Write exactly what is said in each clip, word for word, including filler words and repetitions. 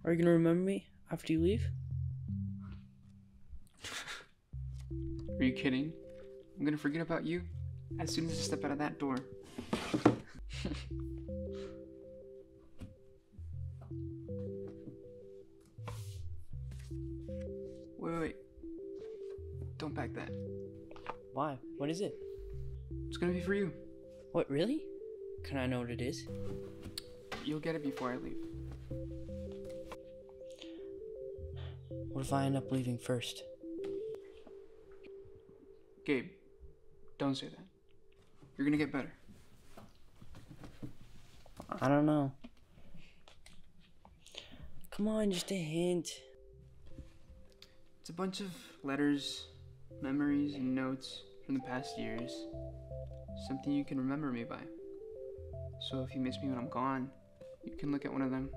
Are you gonna remember me after you leave? Are you kidding? I'm gonna forget about you as soon as I step out of that door. Wait, wait, wait. Don't pack that. Why? What is it? It's gonna be for you. What, really? Can I know what it is? You'll get it before I leave. What if I end up leaving first? Gabe, don't say that. You're gonna get better. I don't know. Come on, just a hint. It's a bunch of letters, memories, and notes from the past years. Something you can remember me by. So if you miss me when I'm gone, you can look at one of them.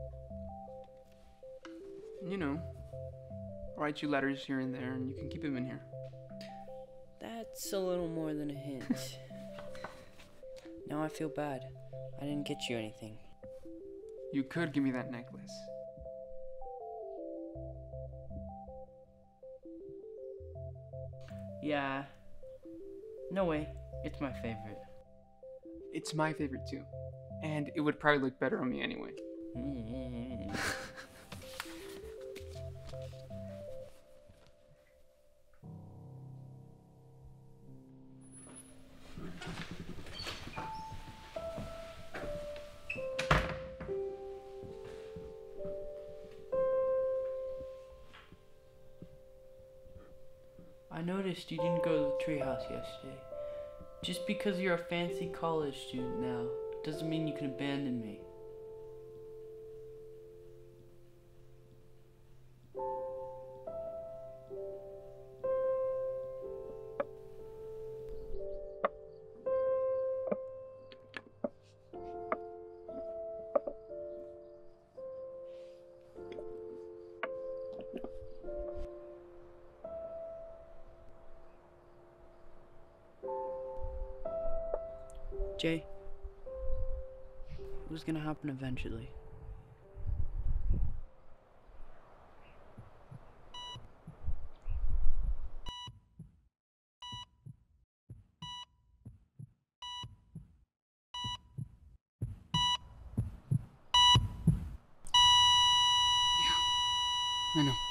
You know, I'll write you letters here and there, and you can keep them in here. That's a little more than a hint. Now I feel bad. I didn't get you anything. You could give me that necklace. Yeah. No way. It's my favorite. It's my favorite too. And it would probably look better on me anyway. Mm. I noticed you didn't go to the treehouse yesterday. Just because you're a fancy college student now doesn't mean you can abandon me. Jay, it was gonna happen eventually. I know.